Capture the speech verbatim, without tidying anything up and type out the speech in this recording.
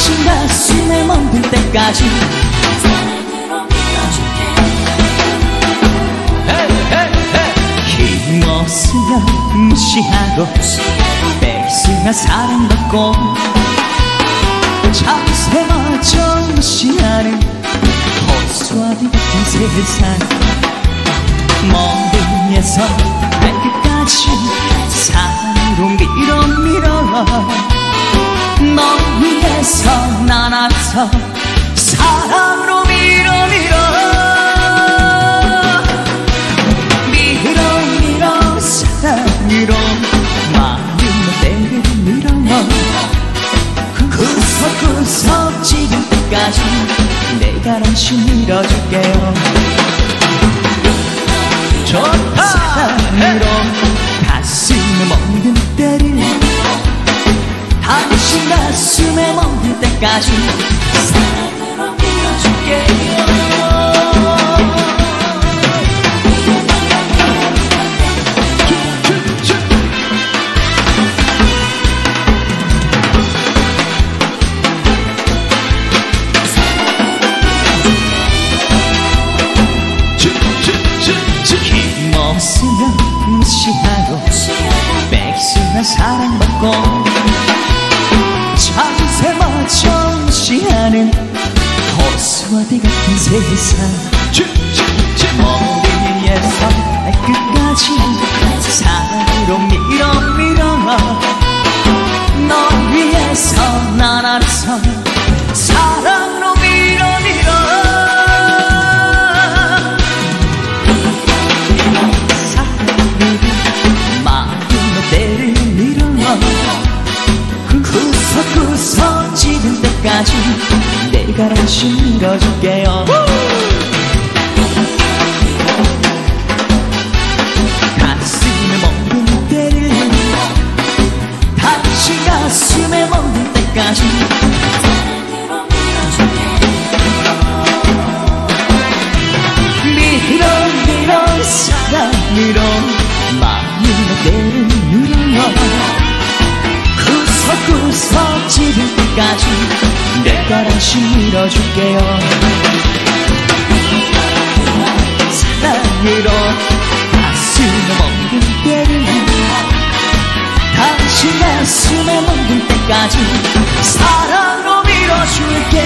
당신 가슴에 멈들 때까지 사랑으로 밀어줄게. 힘없으면 무시하고 뺏으면 사랑받고 참새마저 무시하는 호수아비 같은 세상 먼 위에서 발끝까지 사랑으로 밀어 밀어 너 위에서 난 알아서 사랑으로 밀어 밀어 밀어 밀어 사랑으로 마음의 때를 밀어 구석구석 지금 때까지 내가 당신 밀어줄게요. 좋다. 사랑으로 가슴에 멍든 때를 당신 가슴에 멍들 때까지 사랑으로 밀어줄게요. 힘없으면 무시하고 뺏으면 사랑받고 참새마저 무시하는 호수아비 같은 세상 머리 위에서 발끝까지 사랑으로 밀어 밀어 너 위에서 난 알아서 사랑으로 밀어 밀어 구석구석 지금 때까지 내가 당신 밀어줄게요. 가슴에 멍든 때를 당신 가슴에 멍든 때까지 사랑으로 밀어줄게. 밀어 밀어 사랑으로 마음의 때를 밀어 구석구석 지금 때까지 내가 당신 밀어줄게요. 사랑으로 가슴에 멍든 때를 당신 가슴에 멍든 때까지 사랑으로 밀어줄게.